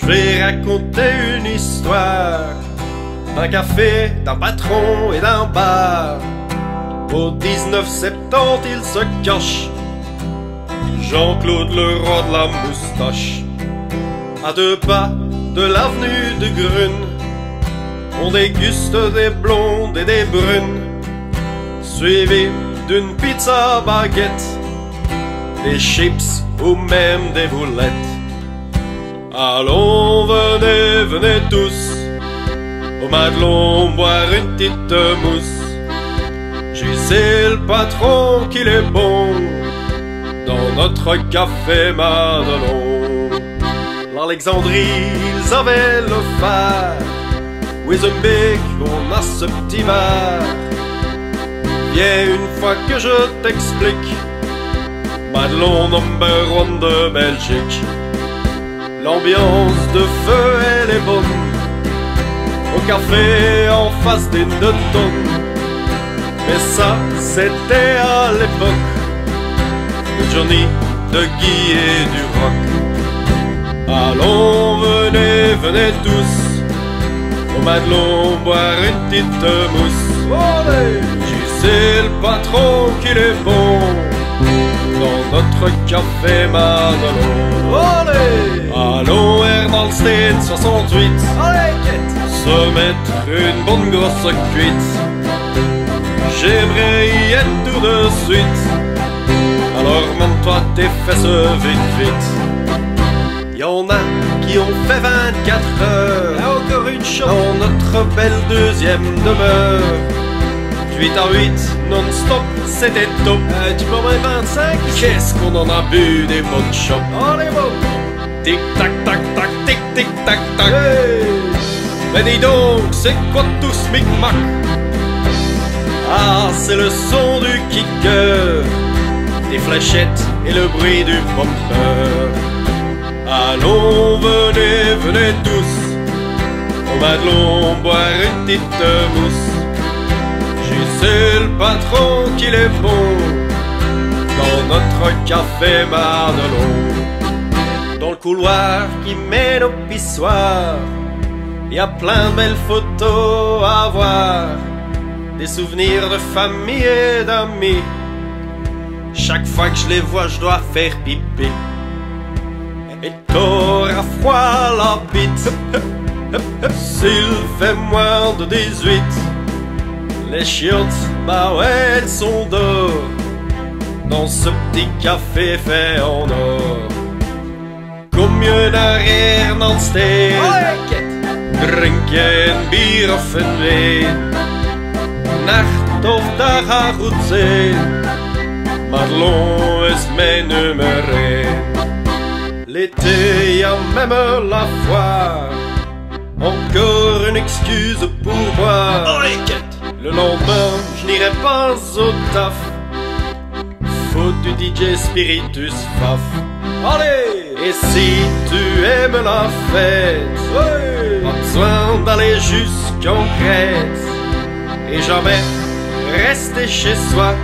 Je vais raconter une histoire d'un café, d'un patron et d'un bar. Au 1970, il se cache Jean-Claude le roi de la moustache. À 2 pas de l'avenue de Grune, on déguste des blondes et des brunes, suivi d'une pizza baguette, des chips ou même des boulettes. Allons, venez, venez tous au Madelon boire une petite mousse. J'y sais le patron qu'il est bon dans notre café Madelon. L'Alexandrie, ils avaient le phare. Wizembeek, on a ce petit bar. Viens une fois que je t'explique Madelon #1 de Belgique. L'ambiance de feu, elle est bonne au café en face des 2 tonnes. Mais ça, c'était à l'époque de Johnny, de Guy et du rock. Allons, venez, venez tous au Madelon boire une petite mousse. Allez, j'y sais le patron qu'il est bon dans notre café Madelon. Allez, allons, Ernalsteen 68. Allez, quête, se mettre une bonne grosse cuite. J'aimerais y être tout de suite. Alors monte-toi tes fesses vite, vite. Y'en a qui ont fait 24 heures, et encore une chose dans notre belle deuxième demeure. 8 à 8, non-stop, c'était top. Tu peux mettre 25? Qu'est-ce qu'on en a bu des bonnes chopes. Allez, bon. Tic-tac, tac-tac, tic-tic-tac, tac. Hey. Mais dis donc, c'est quoi tout ce micmac? Ah, c'est le son du kicker, des fléchettes et le bruit du bumper. Allons, venez, venez tous au Madelon boire une petite mousse. J'y sais le patron qu'il est bon dans notre café Madelon. Dans le couloir qui mène au pissoir, y a plein de belles photos à voir, des souvenirs de famille et d'amis. Chaque fois que je les vois, je dois faire pipi. Et t'auras froid la bite s'il fait moins de 18. Les chiottes, bah ouais, elles sont d'or dans ce petit café fait en or. Kom je naar Ernalsteen, drink je een bier of een wijn. Nacht of dag gaat goed zijn, Madelon is mijn nummer 1. L'été, y a même la foire, encore une excuse pour boire. Le lendemain, je n'irai pas au taf, faute du DJ Spiritus Faf. Allez! Et si tu aimes la fête, pas besoin d'aller jusqu'en Crète, et jamais rester chez soi.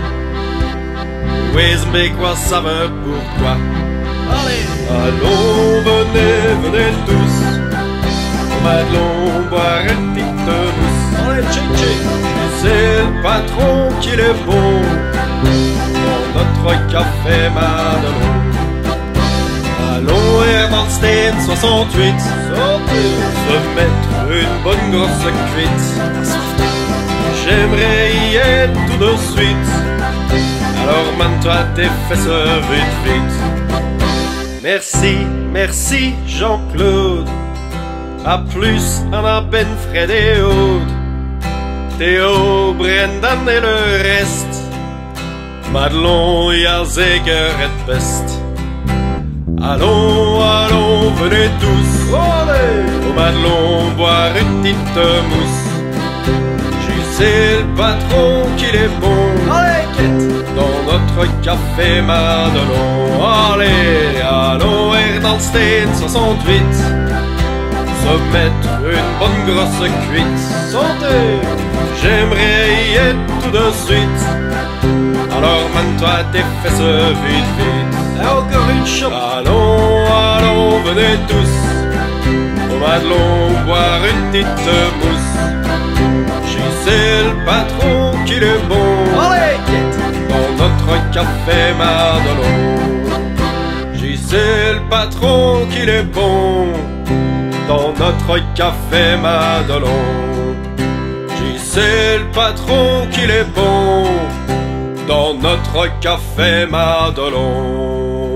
Wizembeekois savent pourquoi. Allez, allons, venez, venez tous au Madelon boire une petite mousse. Allez, tching-tching, c'est le patron qu'il est bon dans notre café Madelon. Allons, Ernalsteen 68, se mettre une bonne grosse cuite. J'aimerais y être tout de suite. Alors mène-toi tes fesses vite, vite. Merci, merci Jean-Claude. A plus, Anna, Ben, Fred et Aude, Théo, Brendan et le reste. Madelon, y'a zeker het best. Allons, allons, venez tous au Madelon boire une petite mousse. C'est le patron qu'il est bon dans notre café Madelon. Allez, allons, Ernalsteen 68, se mettre une bonne grosse cuite. Santé! J'aimerais y être tout de suite. Alors mène-toi tes fesses vite, vite. Et encore une chope. Allons, allons, venez tous Madelon, boire une petite mousse. J'y sais le patron qu'il est bon. Dans notre café Madelon. J'y sais le patron qu'il est bon. Dans notre café Madelon. J'y sais le patron qu'il est bon. Dans notre café Madelon.